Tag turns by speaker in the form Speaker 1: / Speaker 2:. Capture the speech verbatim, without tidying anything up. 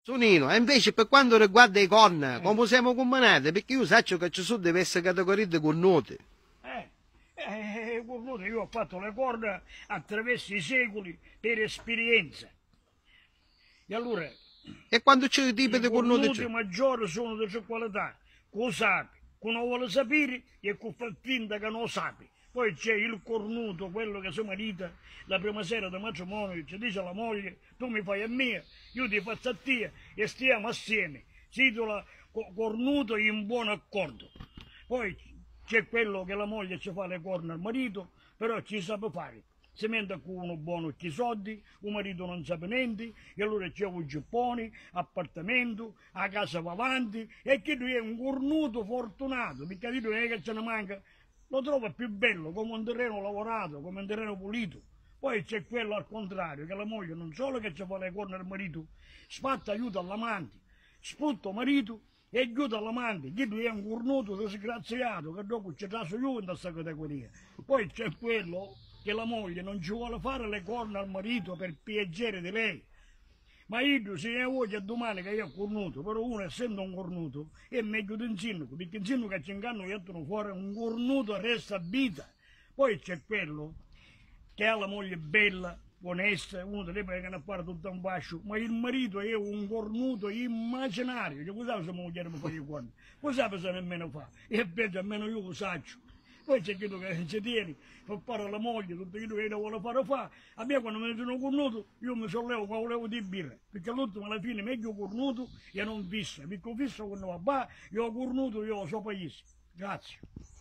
Speaker 1: Tonino, e invece per quanto riguarda i corna, come siamo combinati? Perché io so che ci sono diverse categorie di cornuti.
Speaker 2: Eh, eh, cornuto, io ho fatto le corna attraverso i secoli per esperienza. E allora,
Speaker 1: E quanto c'è i tipi
Speaker 2: i
Speaker 1: di cornuti
Speaker 2: cornuti
Speaker 1: c'è?
Speaker 2: maggiori sono di tre qualità, con lo sapi, con non vuole sapere e con fa finta che non lo sapi. Poi c'è il cornuto, quello che si marita la prima sera di matrimonio, ci dice alla moglie, tu mi fai a me, io ti faccio a te e stiamo assieme. Si titola cornuto in buon accordo. Poi c'è quello che la moglie ci fa le corna al marito, però ci sa fare. Si mette con uno buono chi soldi, un marito non sa niente, e allora c'è un gippone, appartamento, a casa va avanti, e che lui è un cornuto fortunato, perché lui non è che ce ne manca, lo trova più bello, come un terreno lavorato, come un terreno pulito. Poi c'è quello al contrario, che la moglie non solo che ci fa le corna al marito, spatta aiuto all'amante, sputta il marito e aiuta all'amante, che lui è un cornuto disgraziato, che dopo c'è traso io in questa categoria. Poi c'è quello che la moglie non ci vuole fare le corna al marito per piacere di lei. Ma io se ne voglio domani che io ho cornuto, però uno essendo un cornuto è meglio di un sindaco, perché il sindaco che ci inganno mettono fuori un cornuto resta a vita. Poi c'è quello che ha la moglie bella, onesta, uno deve che ne fare tutto un bascio, ma il marito è un cornuto immaginario, cioè, cosa se moglie mi fa i corni? Cosa se nemmeno fa? E peggio, almeno io lo saccio. Poi c'è quello che ci tiene, fa fare alla moglie, tutto quello che vuole fare fa. A me quando mi sono cornuto, io mi sollevo quando volevo di birra, perché all'ultimo alla fine meglio cornuto e non fissa, perché ho fisso quando va, io ho cornuto, io ho so paese. Grazie.